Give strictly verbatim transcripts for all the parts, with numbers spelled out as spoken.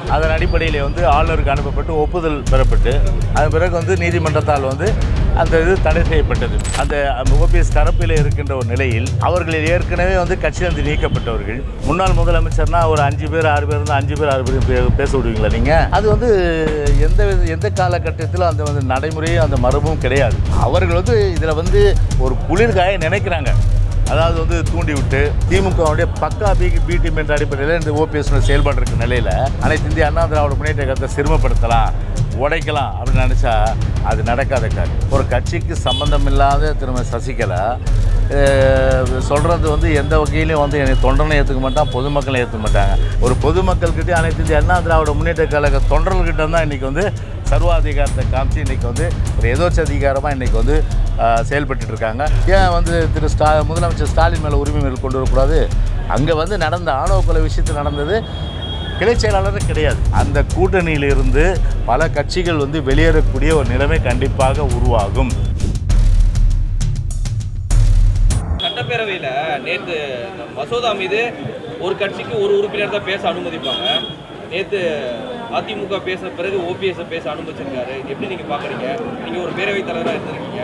அதன் அடிப்படையில் வந்து ஆளுநருக்கு அனுப்பப்பட்டு ஒப்புதல் பெறப்பட்டு அதன் பிறகு வந்து நீதிமன்றத்தால் வந்து அந்த இது தடை செய்யப்பட்டது. அந்த ஓபிஎஸ் தரப்பில் இருக்கின்ற ஒரு நிலையில் அவர்களில் ஏற்கனவே வந்து கட்சியிலிருந்து நீக்கப்பட்டவர்கள் முன்னாள் முதலமைச்சர்னா ஒரு அஞ்சு பேர் ஆறு பேர் இருந்து அஞ்சு பேர் ஆறு பேர் பேச விடுவீங்களா நீங்கள்? அது வந்து எந்த எந்த காலகட்டத்திலும் அந்த வந்து நடைமுறையும் அந்த மரபும் கிடையாது. அவர்கள் வந்து இதில் வந்து ஒரு குளிர்காய நினைக்கிறாங்க. அதாவது வந்து தூண்டி விட்டு திமுகவுடைய பக்கா பி பி டீம் என்ற அடிப்படையில் இந்த ஓபிஎஸ் செயல்பாடு இருக்கிற நிலையில் அனைத்து இந்திய அண்ணா திராவிட முன்னேற்ற கழகத்தை சிறுமப்படுத்தலாம், உடைக்கலாம் அப்படின்னு நினச்சா அது நடக்காத காரியம். ஒரு கட்சிக்கு சம்பந்தம் இல்லாத திரும்ப சசிகலா சொல்கிறது வந்து எந்த வகையிலையும் வந்து என்னை தொண்டனை ஏற்றுக்க மாட்டான், பொதுமக்களை ஏற்றுக்க மாட்டாங்க. ஒரு பொதுமக்கள்கிட்டே அனைத்து இந்திய அண்ணா திராவிட முன்னேற்ற கழக தொண்டர்கிட்ட தான் இன்றைக்கி வந்து சர்வாதிகாரத்தை காமிச்சு இன்றைக்கி வந்து ஒரு எதோச்ச அதிகாரமாக இன்றைக்கி வந்து செயல்பட்டு இருக்காங்க. ஏன் வந்து திரு ஸ்டா முதலமைச்சர் ஸ்டாலின் மேலே உரிமை மேல் கொண்டு வரக்கூடாது? அங்கே வந்து நடந்த ஆணவ கொலை விஷயத்தில் நடந்தது கிளை செயலாளர் கிடையாது. அந்த கூட்டணியிலிருந்து பல கட்சிகள் வந்து வெளியேறக்கூடிய ஒரு நிலைமை கண்டிப்பாக உருவாகும். சட்டப்பேரவையில் நேற்று மசோதா மீது ஒரு கட்சிக்கு ஒரு உறுப்பினர் தான் பேச அனுமதிப்பாங்க. நேற்று அதிமுக பேசின பிறகு ஓபிஎஸ் பேச அனுமதிச்சிருக்காரு. எப்படி நீங்கள் பார்க்குறீங்க? நீங்கள் ஒரு பேரவைத் தலைவராக இருந்திருக்கீங்க.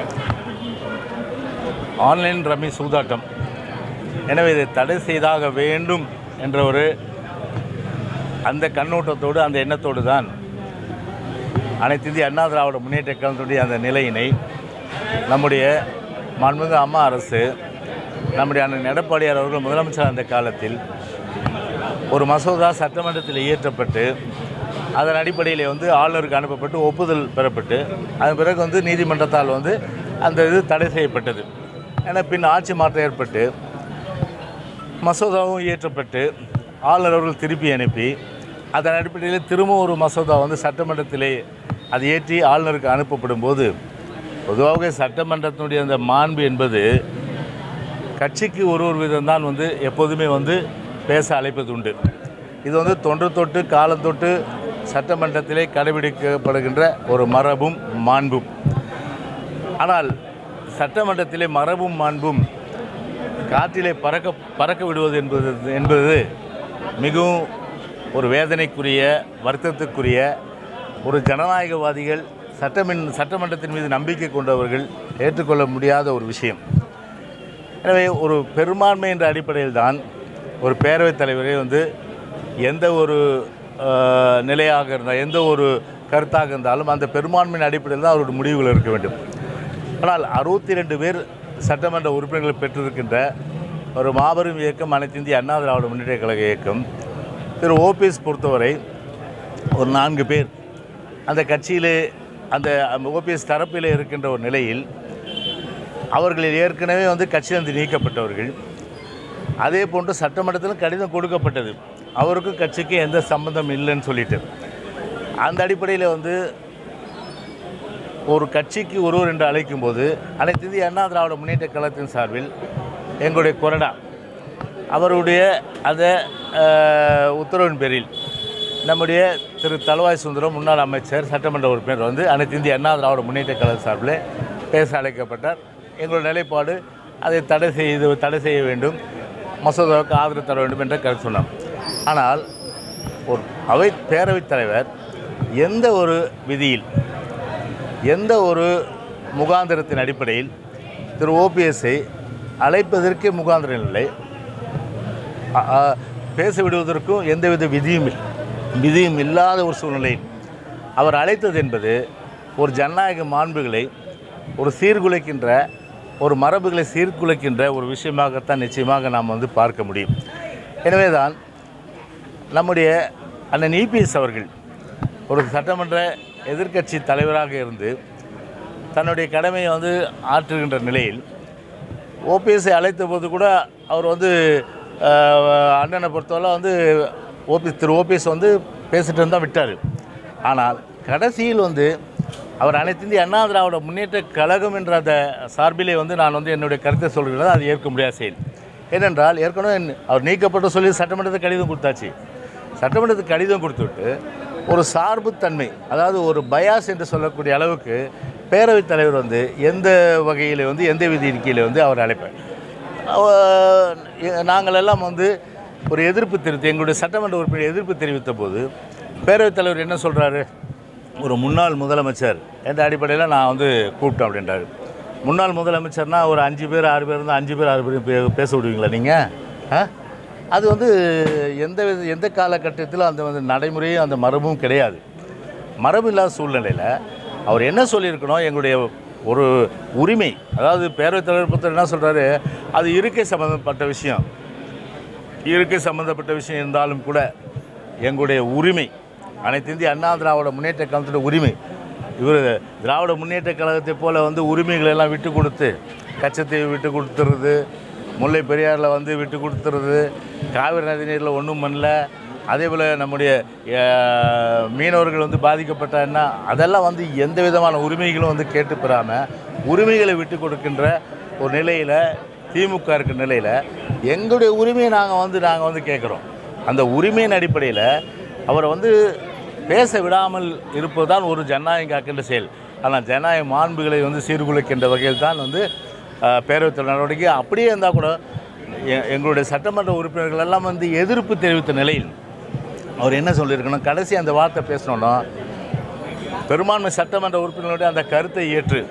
ஆன்லைன் ரம்மி சூதாட்டம், எனவே இதை தடை செய்தாக வேண்டும் என்ற ஒரு அந்த கண்ணோட்டத்தோடு அந்த எண்ணத்தோடு தான் அனைத்து இந்திய அண்ணா திராவிட முன்னேற்ற கழகத்துடைய அந்த நிலையினை நம்முடைய மாண்புமிகு அம்மா அரசு, நம்முடைய அண்ணன் எடப்பாடியார் அவர்கள் முதலமைச்சர் அந்த காலத்தில் ஒரு மசோதா சட்டமன்றத்தில் இயற்றப்பட்டு அதன் அடிப்படையில் வந்து ஆளுநருக்கு அனுப்பப்பட்டு ஒப்புதல் பெறப்பட்டு அதன் பிறகு வந்து நீதிமன்றத்தால் வந்து அந்த இது தடை செய்யப்பட்டது. ஏன்னா பின் ஆட்சி மாற்றம் ஏற்பட்டு மசோதாவும் இயற்றப்பட்டு ஆளுநர் அவர்கள் திருப்பி அனுப்பி அதன் அடிப்படையில் திரும்ப ஒரு மசோதா வந்து சட்டமன்றத்திலே அது ஏற்றி ஆளுநருக்கு அனுப்பப்படும் போது பொதுவாக சட்டமன்றத்தினுடைய அந்த மாண்பு என்பது கட்சிக்கு ஒரு ஒரு விதம்தான் வந்து எப்போதுமே வந்து பேச அழைப்பது உண்டு. இது வந்து தொன்று தொட்டு காலந்தொட்டு சட்டமன்றத்திலே கடைபிடிக்கப்படுகின்ற ஒரு மரபும் மாண்பும். ஆனால் சட்டமன்றத்திலே மரபும் மாண்பும் காற்றிலே பறக்க பறக்க விடுவது என்பது என்பது மிகவும் ஒரு வேதனைக்குரிய வருத்தத்துக்குரிய ஒரு ஜனநாயகவாதிகள் சட்டமின் சட்டமன்றத்தின் மீது நம்பிக்கை கொண்டவர்கள் ஏற்றுக்கொள்ள முடியாத ஒரு விஷயம். எனவே ஒரு பெரும்பான்மை என்ற அடிப்படையில் தான் ஒரு பேரவைத் தலைவரே வந்து எந்த ஒரு நிலையாக இருந்தால் எந்த ஒரு கருத்தாக இருந்தாலும் அந்த பெரும்பான்மையின் அடிப்படையில் தான் அவருடைய முடிவுகள் இருக்க வேண்டும். ஆனால் அறுபத்தி ரெண்டு பேர் சட்டமன்ற உறுப்பினர்கள் பெற்றிருக்கின்ற ஒரு மாபெரும் இயக்கம் அனைத்து இந்திய அண்ணா திராவிட முன்னேற்ற கழக இயக்கம். திரு ஓபிஎஸ் பொறுத்தவரை ஒரு நான்கு பேர் அந்த கட்சியிலே அந்த ஓபிஎஸ் தரப்பில் இருக்கின்ற ஒரு நிலையில் அவர்களில் ஏற்கனவே வந்து கட்சியிலிருந்து நீக்கப்பட்டவர்கள். அதே போன்று சட்டமன்றத்திலும் கடிதம் கொடுக்கப்பட்டது, அவருக்கும் கட்சிக்கு எந்த சம்பந்தம் இல்லைன்னு சொல்லிட்டு. அந்த அடிப்படையில் வந்து ஒரு கட்சிக்கு ஒருவர் என்று அழைக்கும் போது அனைத்து இந்திய அண்ணா திராவிட முன்னேற்ற கழகத்தின் சார்பில் எங்களுடைய கொறடா அவருடைய அந்த உத்தரவின் பேரில் நம்முடைய திரு தளவாய் சுந்தரம் முன்னாள் அமைச்சர் சட்டமன்ற உறுப்பினர் வந்து அனைத்து இந்திய அண்ணா திராவிட முன்னேற்ற கழக சார்பில் பேச அழைக்கப்பட்டார். எங்களுடைய நிலைப்பாடு அதை தடை செய்து தடை செய்ய வேண்டும், மசோதாவுக்கு ஆதரவு தர வேண்டும் என்ற கருத்து சொன்னோம். ஆனால் ஒரு அவை பேரவைத் தலைவர் எந்த ஒரு விதியில் எந்த ஒரு முகாந்திரத்தின் அடிப்படையில் திரு ஓபிஎஸ்ஐ அழைப்பதற்கே முகாந்திரம் இல்லை, பேச விடுவதற்கும் எந்தவித விதியும் விதியும் இல்லாத ஒரு சூழ்நிலையில் அவர் அழைத்தது என்பது ஒரு ஜனநாயக மாண்புகளை ஒரு சீர்குலைக்கின்ற ஒரு மரபுகளை சீர்குலைக்கின்ற ஒரு விஷயமாகத்தான் நிச்சயமாக நாம் வந்து பார்க்க முடியும். எனவே தான் நம்முடைய அண்ணன் இபிஎஸ் அவர்கள் ஒரு சட்டமன்ற எதிர்க்கட்சி தலைவராக இருந்து தன்னுடைய கடமையை வந்து ஆற்றுகின்ற நிலையில் ஓபிஎஸ்ஐ அழைத்த போது கூட அவர் வந்து அண்ணனை பொறுத்தவரை வந்து ஓபிஎஸ் திரு ஓபிஎஸ் வந்து பேசிட்டு இருந்தால் விட்டார். ஆனால் கடைசியில் வந்து அவர் அனைத்து இந்திய அண்ணா திராவிட முன்னேற்ற கழகம் என்ற அந்த சார்பிலே வந்து நான் வந்து என்னுடைய கருத்தை சொல்கிறேன், அது ஏற்க முடியாத செயல். ஏனென்றால் ஏற்கனவே அவர் நீக்கப்பட்ட சொல்லி சட்டமன்றத்துக்கு கடிதம் கொடுத்தாச்சு. சட்டமன்றத்துக்கு கடிதம் கொடுத்துவிட்டு ஒரு சார்புத்தன்மை, அதாவது ஒரு பயாஸ் என்று சொல்லக்கூடிய அளவுக்கு பேரவைத் தலைவர் வந்து எந்த வகையில் வந்து எந்த விதியின் கீழே வந்து அவர் அழைப்பார். நாங்கள் எல்லாம் வந்து ஒரு எதிர்ப்பு தெரிவித்து எங்களுடைய சட்டமன்ற உறுப்பினர் எதிர்ப்பு தெரிவித்த போது பேரவைத் தலைவர் என்ன சொல்கிறாரு, ஒரு முன்னாள் முதலமைச்சர் என்ற அடிப்படையில் நான் வந்து கூப்பிட்டேன் அப்படின்றாரு. முன்னாள் முதலமைச்சர்னால் ஒரு அஞ்சு பேர் ஆறு பேர் இருந்தால் அஞ்சு பேர் ஆறு பேர் பே பேச விடுவீங்களா நீங்கள்? ஆ அது வந்து எந்த வித எந்த காலகட்டத்திலும் அந்த வந்து நடைமுறையும் அந்த மரபும் கிடையாது. மரபு இல்லாத சூழ்நிலையில் அவர் என்ன சொல்லியிருக்கணும், எங்களுடைய ஒரு உரிமை, அதாவது பேரவைத் தலைவர் பொறுத்த என்ன சொல்கிறாரு, அது இருக்கை சம்மந்தப்பட்ட விஷயம், இருக்கை சம்மந்தப்பட்ட விஷயம் இருந்தாலும் கூட எங்களுடைய உரிமை, அனைத்து இந்திய அண்ணா திராவிட முன்னேற்ற கழகத்தோட உரிமை, இவர் திராவிட முன்னேற்ற கழகத்தை போல் வந்து உரிமைகளை எல்லாம் விட்டு கொடுத்து, கச்சத்தீவை விட்டு கொடுத்துறது, முல்லை பெரியாரில் வந்து விட்டு கொடுத்துறது, காவிரி நதி நீரில் ஒன்றும் பண்ணல, அதே போல் நம்முடைய மீனவர்கள் வந்து பாதிக்கப்பட்டான்னா அதெல்லாம் வந்து எந்த விதமான உரிமைகளும் வந்து கேட்டு பெறாமல் உரிமைகளை விட்டு கொடுக்கின்ற ஒரு நிலையில் திமுக இருக்கிற நிலையில் எங்களுடைய உரிமையை நாங்கள் வந்து நாங்கள் வந்து கேட்குறோம். அந்த உரிமையின் அடிப்படையில் அவரை வந்து பேச விடாமல் இருப்பதுதான் ஒரு ஜனநாயகம் காக்கின்ற செயல். ஆனால் ஜனநாயக மாண்புகளை வந்து சீர்குலைக்கின்ற வகையில் தான் வந்து பேரவைத் நடவடிக்கை. அப்படியே இருந்தால் கூட எங்களுடைய சட்டமன்ற உறுப்பினர்கள் எல்லாம் வந்து எதிர்ப்பு தெரிவித்த நிலையில் அவர் என்ன சொல்லியிருக்கணும், கடைசி அந்த வார்த்தை பேசணுன்னா பெரும்பான்மை சட்டமன்ற உறுப்பினர்களுடைய அந்த கருத்தை ஏற்று,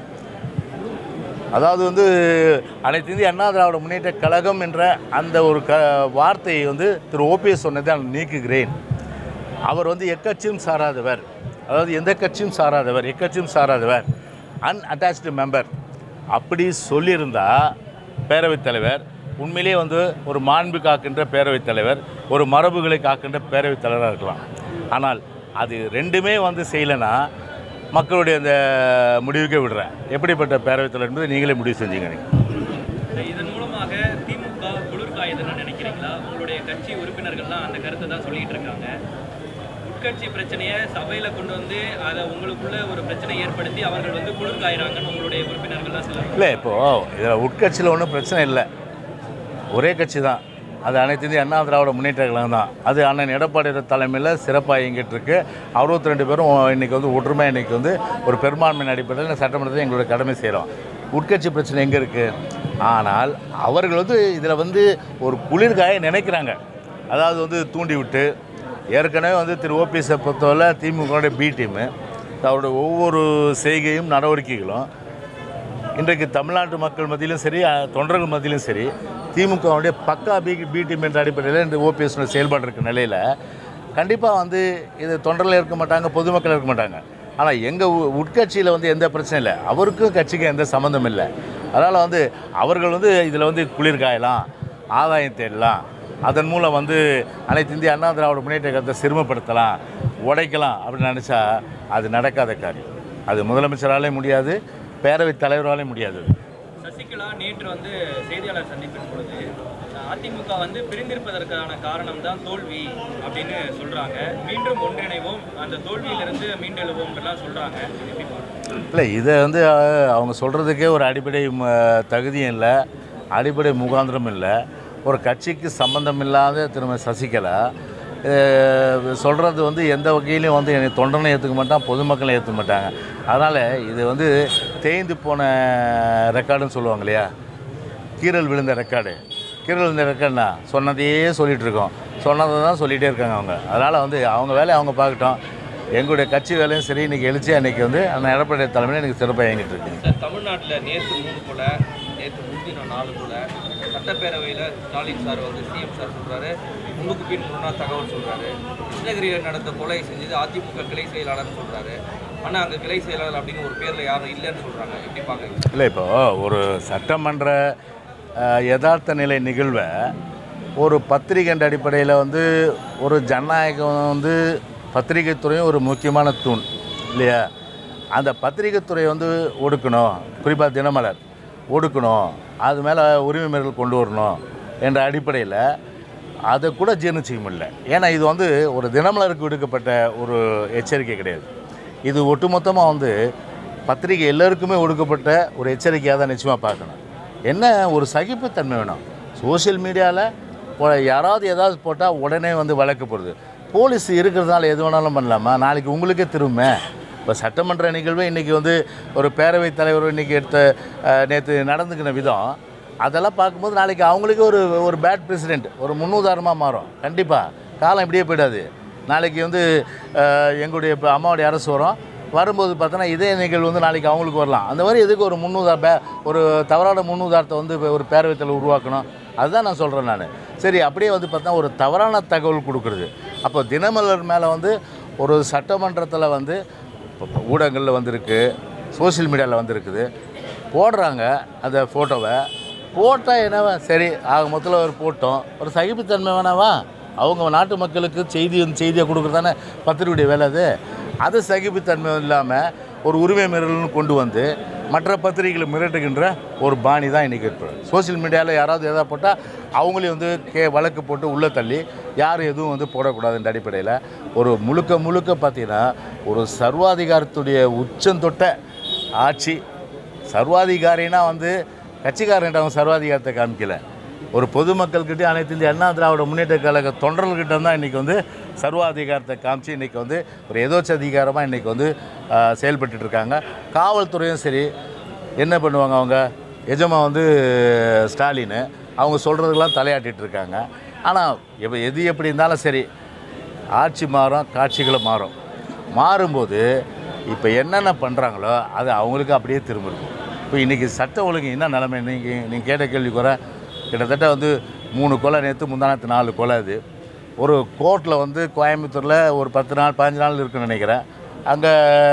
அதாவது வந்து அனைத்து இந்திய அண்ணா திராவிட முன்னேற்ற கழகம் என்ற அந்த ஒரு க வார்த்தையை வந்து திரு ஓபிஎஸ் சொன்னதை நான் நீக்குகிறேன். அவர் வந்து எக்கட்சியும் சாராதவர், அதாவது எந்த கட்சியும் சாராதவர், எக்கட்சியும் சாராதவர், அன்அட்டாச்டு மெம்பர் அப்படி சொல்லியிருந்தால் பேரவைத் தலைவர் உண்மையிலே வந்து ஒரு மாண்பு காக்கின்ற பேரவைத் தலைவர், ஒரு மரபுகளை காக்கின்ற பேரவைத் தலைவராக இருக்கலாம். ஆனால் அது ரெண்டுமே வந்து செய்யலைன்னா மக்களுடைய அந்த முடிவுக்கே விடுறேன். எப்படிப்பட்ட பேரவைத் தலைவர் என்பது நீங்களே முடிவு செஞ்சீங்க. நீங்கள் இதன் மூலமாக திமுக குளிர்காயுதுன்னு நினைக்கிறீங்களா? உங்களுடைய கட்சி உறுப்பினர்கள்லாம் அந்த கருத்தை தான் சொல்லிட்டு இருக்காங்க. உட்கட்சி பிரச்சனையை சபையில் கொண்டு வந்து அதை உங்களுக்குள்ள ஒரு பிரச்சனை ஏற்படுத்தி அவர்கள் வந்து குளிர்காயிறாங்கன்னு உங்களுடைய உறுப்பினர்கள்லாம் சொல்லுவாங்க. இல்லை, இப்போது இதில் உட்கட்சியில் ஒன்றும் பிரச்சனை இல்லை, ஒரே கட்சி தான், அது அனைத்து இந்திய அண்ணா திராவிட முன்னேற்ற கழகம் தான். அது அண்ணன் எடப்பாடி தலைமையில் சிறப்பாக இயங்கிட்டு இருக்கு. அறுபத்தி ரெண்டு பேரும் இன்றைக்கி வந்து ஒற்றுமை, இன்றைக்கி வந்து ஒரு பெரும்பான்மையின் அடிப்படையில் சட்டமன்றத்தில் எங்களுடைய கடமை செய்கிறோம். உட்கட்சி பிரச்சனை எங்கே இருக்குது? ஆனால் அவர்கள் வந்து இதில் வந்து ஒரு குளிர்காயை நினைக்கிறாங்க. அதாவது வந்து தூண்டி விட்டு, ஏற்கனவே வந்து திரு ஓபிஎஸை பொறுத்தவரை திமுகவுடைய பி டீமு அவருடைய ஒவ்வொரு செய்கையும் நடவடிக்கைகளும் இன்றைக்கு தமிழ்நாட்டு மக்கள் மத்தியிலும் சரி, தொண்டர்கள் மத்தியிலும் சரி, திமுகவுடைய பக்கா பி பி டீம் என்ற அடிப்படையில் இந்த ஓபிஎஸ் செயல்பாடு இருக்கிற நிலையில் கண்டிப்பாக வந்து இது தொண்டர்கள் இருக்க மாட்டாங்க, பொதுமக்கள் இருக்க மாட்டாங்க. ஆனால் எங்கள் உட்கட்சியில் வந்து எந்த பிரச்சனையும் இல்லை, அவருக்கும் கட்சிக்கும் எந்த சம்மந்தம் இல்லை. அதனால் வந்து அவர்கள் வந்து இதில் வந்து குளிர்காயலாம், ஆதாயம் தேடலாம், அதன் மூலம் வந்து அனைத்து இந்திய அண்ணா திராவிட முன்னேற்ற கழகத்தை சிறுமப்படுத்தலாம், உடைக்கலாம் அப்படின்னு நினச்சா அது நடக்காத காரியம். அது முதலமைச்சராலே முடியாது, பேரவைத் தலைவராலே முடியாது. சசிகலா நேற்று வந்து செய்தியாளர் சந்திப்பின் பொழுது அதிமுக வந்து பிரிந்திருப்பதற்கான காரணம் தான் தோல்வி அப்படின்னு சொல்கிறாங்க. மீண்டும் ஒன்றிணைவோம், அந்த தோல்வியிலிருந்து மீண்டெழுவோம்லாம் சொல்கிறாங்க. இல்லை, இதை வந்து அவங்க சொல்கிறதுக்கே ஒரு அடிப்படை தகுதியும் இல்லை, அடிப்படை முகாந்திரம் இல்லை. ஒரு கட்சிக்கு சம்பந்தம் இல்லாத திரும்ப சசிகலா சொல்கிறது வந்து எந்த வகையிலையும் வந்து என்னை தொண்டனை ஏற்றுக்க மாட்டான், பொதுமக்களை ஏற்றுக்க மாட்டாங்க. அதனால் இது வந்து தேய்ந்து போன ரெக்கார்டுன்னு சொல்லுவாங்க இல்லையா, கீரல் விழுந்த ரெக்கார்டு. கீரல் விழுந்த ரெக்கார்டுனா சொன்னதையே சொல்லிகிட்டு இருக்கோம், சொன்னதை தான் சொல்லிகிட்டே இருக்காங்க அவங்க. அதனால் வந்து அவங்க வேலையை அவங்க பார்க்கட்டும். எங்களுடைய கட்சி வேலையும் சரி, இன்றைக்கி எழுச்சியாக இன்றைக்கி வந்து அந்த எடப்பாடி தலைமையில் எனக்கு சிறப்பாக இயங்கிட்டு இருக்குங்க. தமிழ்நாட்டில் நேற்று மூணு போல, நேற்று முந்தின நாலு போல சட்டப்பேரவையில் ஸ்டாலின் சார் வந்து சிஎம் சார் சொல்கிறாரு, முன்னுக்கு பின் முன்னா தகவல் சொல்கிறாரு. கிருஷ்ணகிரியில் நடந்த கொலை செஞ்சது அதிமுக கிளை செயலாளர்னு சொல்கிறாரு. ஆனால் அங்கே கிளை செயலாளர் அப்படின்னு ஒரு பேரில் யாரும் இல்லைன்னு சொல்கிறாங்க. எப்படி பார்க்குறீங்க? இல்லை, இப்போது ஒரு சட்டமன்ற யதார்த்த நிலை நிகழ்வை ஒரு பத்திரிகை அடிப்படையில் வந்து ஒரு ஜனநாயகம் வந்து பத்திரிகை துறையும் ஒரு முக்கியமான தூண் இல்லையா, அந்த பத்திரிகை துறை வந்து ஒடுக்கணும், குறிப்பாக தினமலர் ஒடுக்கணும், அது மேலே உரிமை மீறல் கொண்டு வரணும் என்ற அடிப்படையில் அதை கூட ஜீர்ணிச்சிக்க முடியல. ஏன்னா இது வந்து ஒரு தினமலருக்கு விடுக்கப்பட்ட ஒரு எச்சரிக்கை கிடையாது, இது ஒட்டுமொத்தமாக வந்து பத்திரிகை எல்லோருக்குமே ஒடுக்கப்பட்ட ஒரு எச்சரிக்கையாக தான் நிச்சயமாக பார்க்கணும். என்ன ஒரு சகிப்புத்தன்மை வேணும். சோஷியல் மீடியாவில் யாராவது ஏதாவது போட்டால் உடனே வந்து வழக்கு போடுது. போலீஸ் இருக்கிறதுனால எது வேணாலும் பண்ணலாமா? நாளைக்கு உங்களுக்கே திரும்ப இப்போ சட்டமன்ற நிகழ்வு இன்றைக்கி வந்து ஒரு பேரவைத் தலைவர் இன்றைக்கி எடுத்த நேற்று நடந்துக்கின விதம் அதெல்லாம் பார்க்கும்போது நாளைக்கு அவங்களுக்கு ஒரு ஒரு பேட் பிரசிடெண்ட், ஒரு முன்னுதாரணமாக மாறும். கண்டிப்பாக காலம் இப்படியே போய்டாது. நாளைக்கு வந்து எங்களுடைய இப்போ அம்மாவுடைய அரசு வரும், வரும்போது பார்த்தோன்னா இதே நிகழ்வு வந்து நாளைக்கு அவங்களுக்கு வரலாம். அந்த மாதிரி எதுக்கு ஒரு முன்னுதா பே ஒரு தவறான முன்னுதாரத்தை வந்து ஒரு பேரவைத்தில் உருவாக்கணும்? அதுதான் நான் சொல்கிறேன் நான். சரி, அப்படியே வந்து பார்த்தா ஒரு தவறான தகவல் கொடுக்குறது. அப்போ தினமலர் மேலே வந்து ஒரு சட்டமன்றத்தில் வந்து ஊடகங்களில் வந்திருக்கு, சோசியல் மீடியாவில் வந்திருக்குது, போடுறாங்க அந்த ஃபோட்டோவை. போட்டால் என்னவா சரி, ஆக மொத்தத்தில் ஒரு போட்டோம், ஒரு சகிப்புத்தன்மை வேணாவா? அவங்க நாட்டு மக்களுக்கு செய்தி செய்தியை கொடுக்குறது தானே பத்திரிகையுடைய வேலை. அது அது சகிப்புத்தன்மை இல்லாமல் ஒரு உரிமை மீறல்னு கொண்டு வந்து மற்ற பத்திரிகைகளை மிரட்டுகின்ற ஒரு பாணி தான் இன்றைக்கி ஏற்படும். சோசியல் மீடியாவில் யாராவது எதாவது போட்டால் அவங்களையும் வந்து கே வழக்கு போட்டு உள்ளே தள்ளி யாரும் எதுவும் வந்து போடக்கூடாதுன்ற அடிப்படையில் ஒரு முழுக்க முழுக்க பார்த்திங்கன்னா ஒரு சர்வாதிகாரத்துடைய உச்சந்தொட்ட ஆட்சி. சர்வாதிகாரினா வந்து கட்சிக்காரன்கிட்ட அவங்க சர்வாதிகாரத்தை காமிக்கல, ஒரு பொதுமக்கள்கிட்ட அனைத்து இந்திய அண்ணா திராவிட முன்னேற்ற கழக தொண்டர்கள்கிட்ட தான் இன்றைக்கி வந்து சர்வாதிகாரத்தை காமிச்சு இன்றைக்கி வந்து ஒரு எதோச்ச அதிகாரமாக இன்றைக்கி வந்து செயல்பட்டுருக்காங்க. காவல்துறையும் சரி என்ன பண்ணுவாங்க, அவங்க எஜமா வந்து ஸ்டாலின், அவங்க சொல்கிறதுக்கெல்லாம் தலையாட்டிகிட்டு இருக்காங்க. ஆனால் இப்போ எது எப்படி இருந்தாலும் சரி, ஆட்சி மாறும், காட்சிகளும் மாறும். மாறும்போது இப்போ என்னென்ன பண்ணுறாங்களோ அது அவங்களுக்கு அப்படியே திரும்ப இருக்கும். இப்போ இன்றைக்கி சட்ட ஒழுங்கு என்ன நிலைமை? நீங்கள் நீங்கள் கேட்ட கேள்வி குறை கிட்டத்தட்ட வந்து மூணு கொலை, நேற்று முந்தானத்து நாலு கொலை. அது ஒரு கோர்ட்டில் வந்து கோயம்புத்தூரில் ஒரு பத்து நாள் பதினஞ்சு நாள் இருக்குன்னு நினைக்கிறேன். அங்கே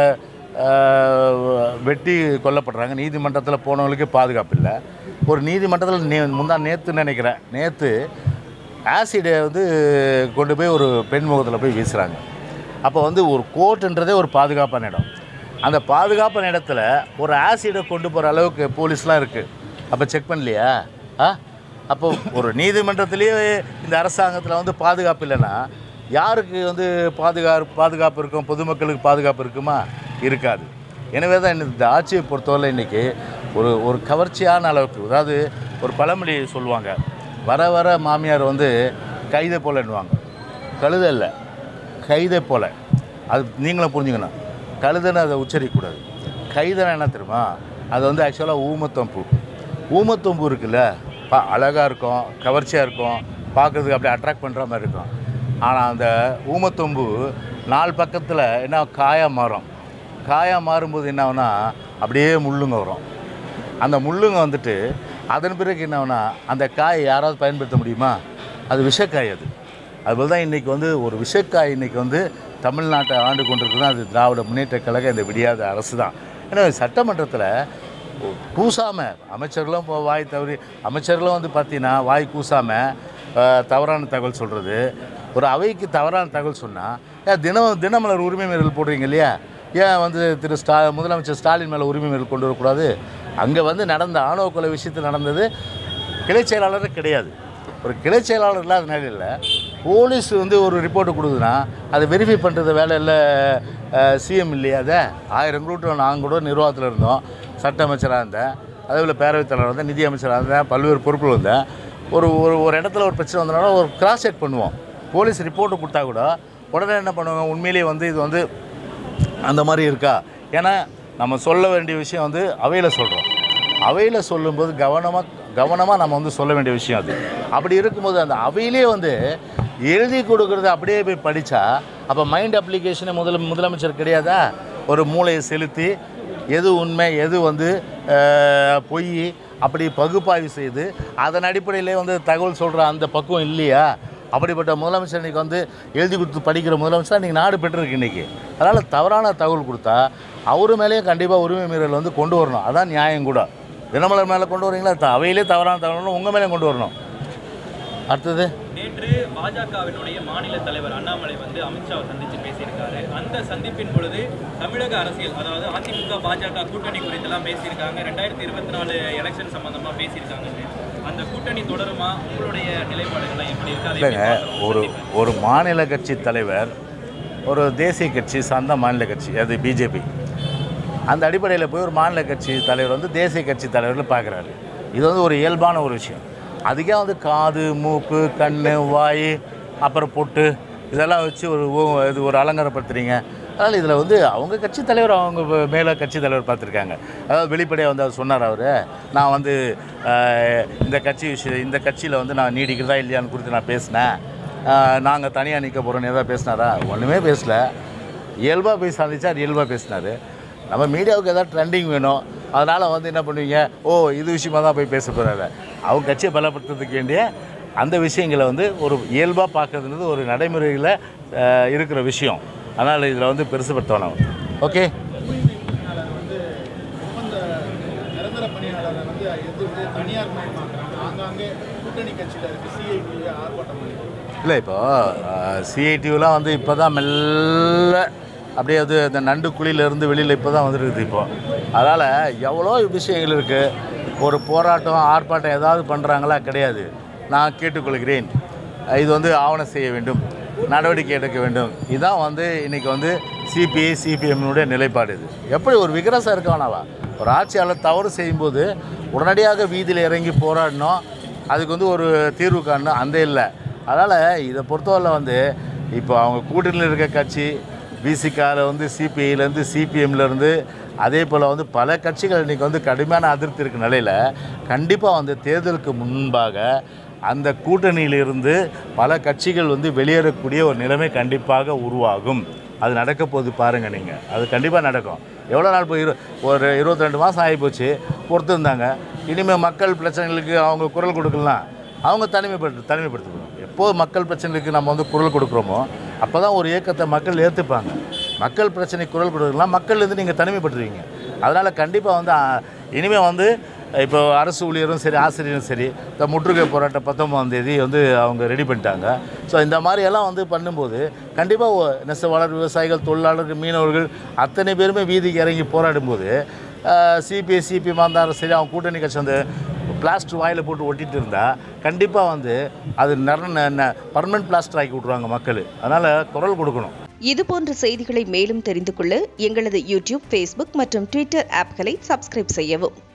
வெட்டி கொல்லப்படுறாங்க. நீதிமன்றத்தில் போனவங்களுக்கு பாதுகாப்பு இல்லை. ஒரு நீதிமன்றத்தில் நே முந்தா நேற்று நினைக்கிறேன் நேற்று ஆசிடை வந்து கொண்டு போய் ஒரு பெண் முகத்தில் போய் வீசுகிறாங்க. அப்போ வந்து ஒரு கோர்ட்டுன்றதே ஒரு பாதுகாப்பான இடம். அந்த பாதுகாப்பான இடத்துல ஒரு ஆசிடை கொண்டு போகிற அளவுக்கு போலீஸ்லாம் இருக்குது. அப்போ செக் பண்ணலையா? ஆ அப்போ ஒரு நீதிமன்றத்திலேயே இந்த அரசாங்கத்தில் வந்து பாதுகாப்பு இல்லைன்னா யாருக்கு வந்து பாதுகாப்பு பாதுகாப்பு இருக்கும்? பொதுமக்களுக்கு பாதுகாப்பு இருக்குமா? இருக்காது. எனவே தான் இந்த ஆட்சியை பொறுத்தவரை இன்றைக்கி ஒரு ஒரு கவர்ச்சியான அளவுக்கு, அதாவது ஒரு பழமொழி சொல்லுவாங்க, வர வர மாமியார் வந்து கைதை போலன்னுவாங்க. கழுதை இல்லை, கைதை போல். அது நீங்களும் புரிஞ்சுக்கணும். கழுதைன்னு அதை உச்சரிக்கக்கூடாது. கைதனை என்ன தெரியுமா? அது வந்து ஆக்சுவலாக ஊமத்தம்பூ. ஊமத்தம்பூ இருக்குல்ல, பா அழகாக இருக்கும், கவர்ச்சியாக இருக்கும், பார்க்குறதுக்கு அப்படியே அட்ராக்ட் பண்ணுற மாதிரி இருக்கும். ஆனால் அந்த ஊமத்தம்பூ நாலு பக்கத்தில் என்ன காயாக மாறும். காயாக மாறும்போது என்ன ஆகுனா அப்படியே முள்ளுங்க வரும். அந்த முள்ளுங்க வந்துட்டு அதன் பிறகு என்ன ஆகுனா அந்த காயை யாராவது பயன்படுத்த முடியுமா? அது விஷக்காய். அது அதுபோல் தான் இன்றைக்கி வந்து ஒரு விஷக்காய் இன்றைக்கி வந்து தமிழ்நாட்டை ஆண்டு கொண்டிருக்குன்னா அது திராவிட முன்னேற்ற கழகம், இந்த விடியாத அரசு தான். ஏன்னா சட்டமன்றத்தில் கூசாமல் அமைச்சர்களும் வாய் தவறி அமைச்சர்களும் வந்து பார்த்திங்கன்னா வாய் கூசாமல் தவறான தகவல் சொல்கிறது. ஒரு அவைக்கு தவறான தகவல் சொன்னால் ஏன் தினம் தினமலர் உரிமை மீறல் போடுறீங்க இல்லையா? ஏன் வந்து திரு ஸ்டா முதலமைச்சர் ஸ்டாலின் மேலே உரிமை மீறல் கொண்டு வரக்கூடாது? அங்கே வந்து நடந்த ஆணவ கொலை விஷயத்தில் நடந்தது கிளை செயலாளர் கிடையாது. ஒரு கிளை செயலாளர் இல்லாத நிலையில் போலீஸ் வந்து ஒரு ரிப்போர்ட்டு கொடுக்குதுன்னா அதை வெரிஃபை பண்ணுறது வேலை இல்லை சிஎம் இல்லையா? அதை ஆயிரம் கூட்டம் நாங்கள் கூட நிர்வாகத்தில் இருந்தோம், சட்ட அமைச்சராக இருந்தேன், அதேபோல் பேரவைத் தலைவர் இருந்தேன், நிதி அமைச்சராக இருந்தேன், பல்வேறு பொறுப்பில் இருந்தேன். ஒரு ஒரு ஒரு இடத்துல ஒரு பிரச்சனை வந்தனால ஒரு கிராஸ் செக் பண்ணுவோம். போலீஸ் ரிப்போர்ட்டு கொடுத்தா கூட உடனே என்ன பண்ணுவாங்க, உண்மையிலேயே வந்து இது வந்து அந்த மாதிரி இருக்கா? ஏன்னா நம்ம சொல்ல வேண்டிய விஷயம் வந்து அவையில் சொல்கிறோம். அவையில் சொல்லும்போது கவனமாக கவனமாக நம்ம வந்து சொல்ல வேண்டிய விஷயம் அது. அப்படி இருக்கும்போது அந்த அவையிலே வந்து எழுதி கொடுக்குறது அப்படியே போய் படித்தா அப்போ மைண்ட் அப்ளிகேஷனே முதல முதலமைச்சர் கிடையாதா? ஒரு மூளையை செலுத்தி எது உண்மை எது வந்து பொய் அப்படி பகுப்பாய்வு செய்து அதன் அடிப்படையிலே வந்து தகவல் சொல்கிற அந்த பக்குவம் இல்லையா? அப்படிப்பட்ட முதலமைச்சர் இன்றைக்கி வந்து எழுதி கொடுத்து படிக்கிற முதலமைச்சர் இன்றைக்கி நாடு பெற்றிருக்கு இன்றைக்கி. அதனால் தவறான தகவல் கொடுத்தா அவர் மேலேயும் கண்டிப்பாக உரிமை மீறல் வந்து கொண்டு வரணும். அதான் நியாயம் கூட. தினமலர் மேலே கொண்டு வரீங்களா? அவையிலே தவறான தகவல் உங்கள் மேலே கொண்டு வரணும். அடுத்தது, நேற்று பாஜகவினுடைய மாநில தலைவர் அண்ணாமலை வந்து அமித்ஷாவை சந்தித்து பேசியிருக்காரு. அந்த சந்திப்பின் பொழுது தமிழக அரசியல், அதாவது அதிமுக பாஜக கூட்டணி குறித்தெல்லாம் பேசியிருக்காங்க. ரெண்டாயிரத்தி இருபத்தி நாலு எலெக்ஷன் சம்பந்தமாக பேசியிருக்காங்க. அந்த கூட்டணி தொடருமா? உங்களுடைய நிலைப்பாடுகள்லாம் எப்படி இருக்காது? ஒரு ஒரு மாநில கட்சி தலைவர் ஒரு தேசிய கட்சி சார்ந்த மாநில கட்சி, அது பிஜேபி, அந்த அடிப்படையில் போய் ஒரு மாநில கட்சி தலைவர் வந்து தேசிய கட்சி தலைவர்கள் பார்க்குறாரு. இது வந்து ஒரு இயல்பான ஒரு விஷயம். அதுக்கே வந்து காது மூக்கு கண் வாய் அப்புறம் பொட்டு இதெல்லாம் வச்சு ஒரு இது ஒரு அலங்காரப்படுத்துறீங்க. அதனால் இதில் வந்து அவங்க கட்சி தலைவர் அவங்க மேலே கட்சி தலைவர் பார்த்துருக்காங்க. அதாவது வெளிப்படையாக வந்து அவர் சொன்னார், அவர் நான் வந்து இந்த கட்சி விஷயம் இந்த கட்சியில் வந்து நான் நீடிக்கிறதா இல்லையான்னு குறித்து நான் பேசினேன். நாங்கள் தனியாக நிற்க போகிறோன்னு ஏதாவது பேசினாரா? ஒன்றுமே பேசலை. இயல்பாக போய் சந்திச்சார், இயல்பாக பேசினார். நம்ம மீடியாவுக்கு எதாவது ட்ரெண்டிங் வேணும், அதனால் வந்து என்ன பண்ணுவீங்க, ஓ இது விஷயமாக தான் போய் பேச போகிறாரு. அவங்க கட்சியை பலப்படுத்துறதுக்கு வேண்டிய அந்த விஷயங்களை வந்து ஒரு இயல்பாக பார்க்கறதுன்றது ஒரு நடைமுறையில் இருக்கிற விஷயம். அதனால் இதில் வந்து பெருசுப்படுத்தணும். ஓகே, இல்லை இப்போ சிஐடியூலாம் வந்து இப்போ தான் மெல்ல அப்படியே அது அந்த நண்டு குழியிலேருந்து வெளியில் இப்போ தான் வந்துருக்குது இப்போது. அதனால் எவ்வளோ விஷயங்கள் இருக்குது. ஒரு போராட்டம் ஆர்ப்பாட்டம் ஏதாவது பண்ணுறாங்களா? கிடையாது. நான் கேட்டுக்கொள்கிறேன், இது வந்து ஆவணம் செய்ய வேண்டும், நடவடிக்கை எடுக்க வேண்டும். இதுதான் வந்து இன்றைக்கி வந்து சிபிஐ சிபிஎம்னுடைய நிலைப்பாடு. இது எப்படி ஒரு விகரசம் இருக்கவனாவா? ஒரு ஆட்சியாளர் தவறு செய்யும்போது உடனடியாக வீதியில் இறங்கி போராடணும், அதுக்கு வந்து ஒரு தீர்வு காணணும், அந்த இல்லை. அதனால் இதை பொறுத்தவரை வந்து இப்போ அவங்க கூட்டணியில் இருக்க கட்சி பிசிகாவில் வந்து சிபிஐலேருந்து சிபிஎம்லேருந்து அதே போல் வந்து பல கட்சிகள் இன்றைக்கி வந்து கடுமையான அதிருப்தி இருக்க நிலையில் கண்டிப்பாக வந்து தேர்தலுக்கு முன்பாக அந்த கூட்டணியிலிருந்து பல கட்சிகள் வந்து வெளியேறக்கூடிய ஒரு நிலைமை கண்டிப்பாக உருவாகும். அது நடக்க போது பாருங்கள் நீங்கள், அது கண்டிப்பாக நடக்கும். எவ்வளோ நாள் இப்போ இரு ஒரு இருபத்தி ரெண்டு மாதம் ஆகி போச்சு, பொறுத்திருந்தாங்க. இனிமேல் மக்கள் பிரச்சனைகளுக்கு அவங்க குரல் கொடுக்கலாம், அவங்க தனிமைப்படுத்து தனிமைப்படுத்தணும். எப்போது மக்கள் பிரச்சனைக்கு நம்ம வந்து குரல் கொடுக்குறோமோ அப்போ தான் ஒரு இயக்கத்தை மக்கள் ஏற்றுப்பாங்க. மக்கள் பிரச்சனை குரல் கொடுக்கலாம், மக்கள் வந்து நீங்கள் தனிமைப்படுத்துவீங்க. அதனால் கண்டிப்பாக வந்து இனிமேல் வந்து இப்போ அரசு ஊழியரும் சரி, ஆசிரியரும் சரி, இந்த முற்றுகை போராட்டம் பத்தொம்பதாம் தேதி வந்து அவங்க ரெடி பண்ணிட்டாங்க. ஸோ இந்த மாதிரியெல்லாம் வந்து பண்ணும்போது கண்டிப்பாக நெசவாளர், விவசாயிகள், தொழிலாளர்கள், மீனவர்கள் அத்தனை பேருமே வீதிக்கு இறங்கி போராடும்போது சிபிஐ சிபிஎம் இருந்தாலும் சரி, அவங்க கூட்டணி கட்சி வந்து பிளாஸ்டர் வாயில் போட்டு ஒட்டிகிட்டு இருந்தால் கண்டிப்பாக வந்து அது நர பர்மனெண்ட் பிளாஸ்டர் ஆக்கி விட்ருவாங்க மக்கள். அதனால் குரல் கொடுக்கணும். இதுபோன்ற செய்திகளை மேலும் தெரிந்து கொள்ள எங்களது யூடியூப், ஃபேஸ்புக் மற்றும் ட்விட்டர் ஆப்களை சப்ஸ்கிரைப் செய்யவும்.